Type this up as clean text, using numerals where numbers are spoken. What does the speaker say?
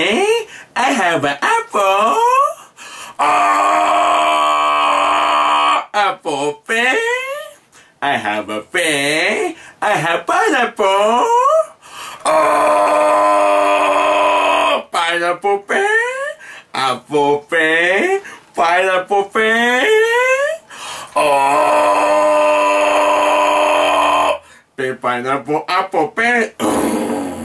pen. I have an apple. Apple pen. I have a pen. I have pineapple. Pineapple pen. Apple pen. Pineapple pen. Pineapple apple pen.